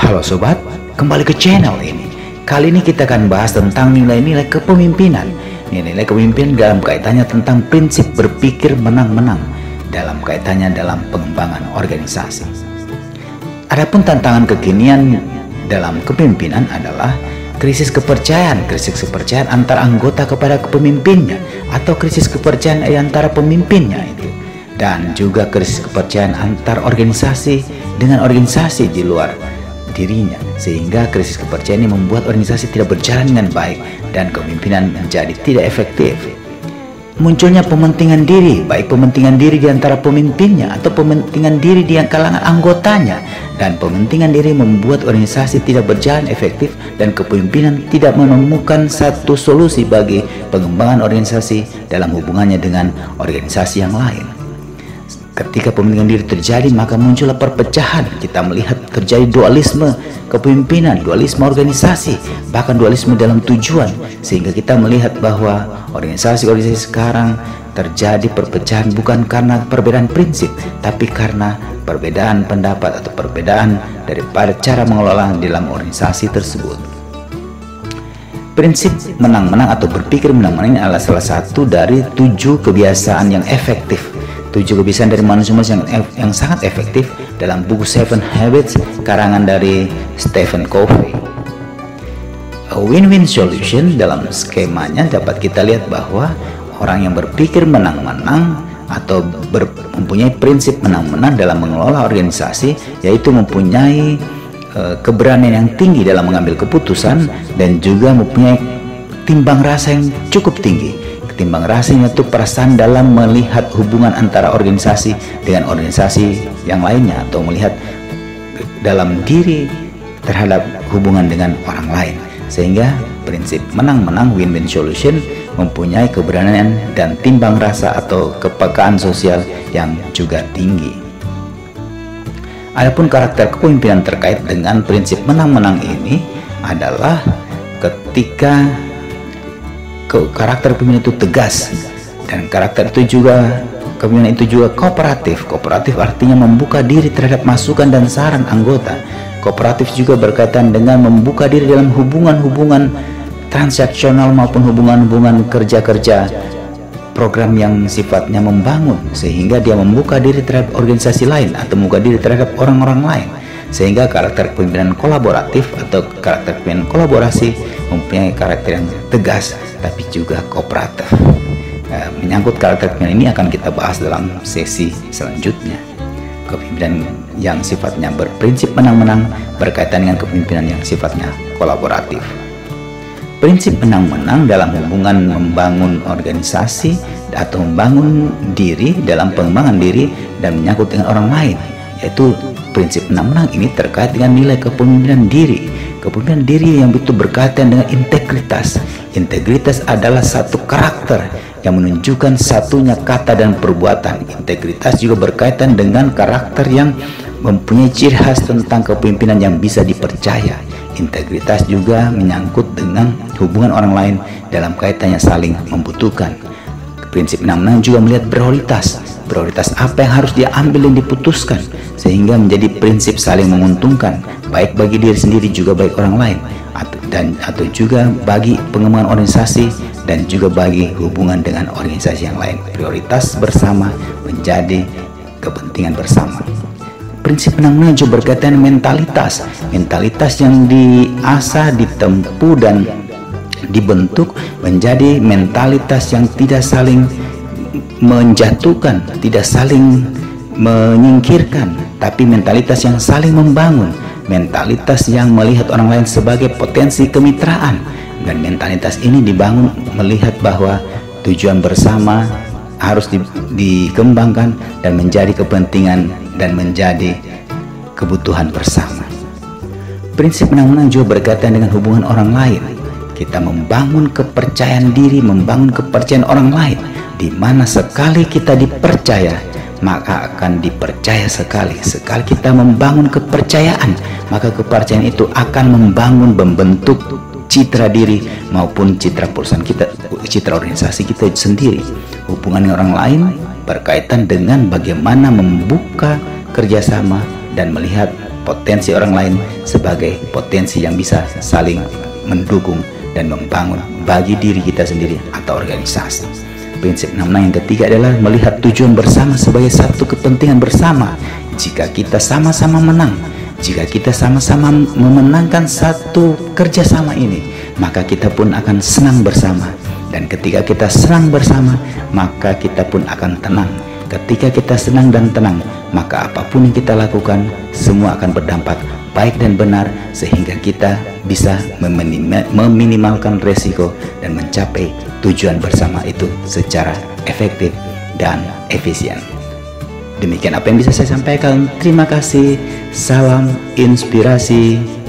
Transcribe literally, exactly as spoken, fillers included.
Halo sobat, kembali ke channel ini. Kali ini kita akan bahas tentang nilai-nilai kepemimpinan. Nilai-nilai kepemimpinan dalam kaitannya tentang prinsip berpikir menang-menang dalam kaitannya dalam pengembangan organisasi. Adapun tantangan kekinian dalam kepemimpinan adalah krisis kepercayaan, krisis kepercayaan antar anggota kepada kepemimpinnya atau krisis kepercayaan antara pemimpinnya itu, dan juga krisis kepercayaan antar organisasi dengan organisasi di luar dirinya, sehingga krisis kepercayaan ini membuat organisasi tidak berjalan dengan baik dan kepemimpinan menjadi tidak efektif. Munculnya pementingan diri, baik pementingan diri di antara pemimpinnya atau pementingan diri di kalangan anggotanya, dan pementingan diri membuat organisasi tidak berjalan efektif dan kepemimpinan tidak menemukan satu solusi bagi pengembangan organisasi dalam hubungannya dengan organisasi yang lain. Ketika pementingan diri terjadi, maka muncullah perpecahan. Kita melihat terjadi dualisme kepemimpinan, dualisme organisasi, bahkan dualisme dalam tujuan, sehingga kita melihat bahwa organisasi-organisasi sekarang terjadi perpecahan bukan karena perbedaan prinsip, tapi karena perbedaan pendapat atau perbedaan daripada cara mengelola dalam organisasi tersebut. Prinsip menang-menang atau berpikir menang-menang ini adalah salah satu dari tujuh kebiasaan yang efektif, tujuh kebiasaan dari manusia yang, yang sangat efektif dalam buku Seven Habits karangan dari Stephen Covey. A win-win solution dalam skemanya dapat kita lihat bahwa orang yang berpikir menang-menang atau ber, mempunyai prinsip menang-menang dalam mengelola organisasi, yaitu mempunyai e, keberanian yang tinggi dalam mengambil keputusan dan juga mempunyai timbang rasa yang cukup tinggi. Timbang rasanya itu perasaan dalam melihat hubungan antara organisasi dengan organisasi yang lainnya, atau melihat dalam diri terhadap hubungan dengan orang lain, sehingga prinsip menang-menang win-win solution mempunyai keberanian dan timbang rasa atau kepekaan sosial yang juga tinggi. Adapun karakter kepemimpinan terkait dengan prinsip menang-menang ini adalah ketika karakter pemimpin itu tegas, dan karakter itu juga kepemimpinan itu juga kooperatif. Kooperatif artinya membuka diri terhadap masukan dan saran anggota. Kooperatif juga berkaitan dengan membuka diri dalam hubungan-hubungan transaksional maupun hubungan-hubungan kerja-kerja program yang sifatnya membangun, sehingga dia membuka diri terhadap organisasi lain atau membuka diri terhadap orang-orang lain, sehingga karakter kepemimpinan kolaboratif atau karakter kepemimpinan kolaborasi mempunyai karakter yang tegas tapi juga kooperatif. Nah, menyangkut karakter kepemimpinan ini akan kita bahas dalam sesi selanjutnya. Kepemimpinan yang sifatnya berprinsip menang-menang berkaitan dengan kepemimpinan yang sifatnya kolaboratif. Prinsip menang-menang dalam hubungan membangun organisasi atau membangun diri dalam pengembangan diri dan menyangkut dengan orang lain, yaitu prinsip menang-menang ini terkait dengan nilai kepemimpinan diri. Kepemimpinan diri yang itu berkaitan dengan integritas. Integritas adalah satu karakter yang menunjukkan satunya kata dan perbuatan. Integritas juga berkaitan dengan karakter yang mempunyai ciri khas tentang kepemimpinan yang bisa dipercaya. Integritas juga menyangkut dengan hubungan orang lain dalam kaitannya saling membutuhkan. Prinsip menang-menang juga melihat prioritas. Prioritas apa yang harus diambil dan diputuskan, sehingga menjadi prinsip saling menguntungkan, baik bagi diri sendiri juga baik orang lain, atau, dan atau juga bagi pengembangan organisasi dan juga bagi hubungan dengan organisasi yang lain. Prioritas bersama menjadi kepentingan bersama. Prinsip menang-menang juga berkaitan mentalitas. Mentalitas yang diasah, ditempuh dan dibentuk menjadi mentalitas yang tidak saling menjatuhkan, tidak saling menyingkirkan, tapi mentalitas yang saling membangun, mentalitas yang melihat orang lain sebagai potensi kemitraan, dan mentalitas ini dibangun melihat bahwa tujuan bersama harus di, dikembangkan dan menjadi kepentingan dan menjadi kebutuhan bersama. Prinsip menang-menang juga berkaitan dengan hubungan orang lain. Kita membangun kepercayaan diri, membangun kepercayaan orang lain, di mana sekali kita dipercaya maka akan dipercaya sekali. Sekali kita membangun kepercayaan, maka kepercayaan itu akan membangun, membentuk citra diri maupun citra perusahaan kita, citra organisasi kita sendiri. Hubungan dengan orang lain berkaitan dengan bagaimana membuka kerjasama dan melihat potensi orang lain sebagai potensi yang bisa saling mendukung dan membangun bagi diri kita sendiri atau organisasi. Prinsip enam puluh enam yang ketiga adalah melihat tujuan bersama sebagai satu kepentingan bersama. Jika kita sama-sama menang, jika kita sama-sama memenangkan satu kerjasama ini, maka kita pun akan senang bersama. Dan ketika kita senang bersama, maka kita pun akan tenang. Ketika kita senang dan tenang, maka apapun yang kita lakukan, semua akan berdampak baik dan benar, sehingga kita bisa meminimalkan resiko dan mencapai tujuan bersama itu secara efektif dan efisien. Demikian apa yang bisa saya sampaikan. Terima kasih. Salam inspirasi.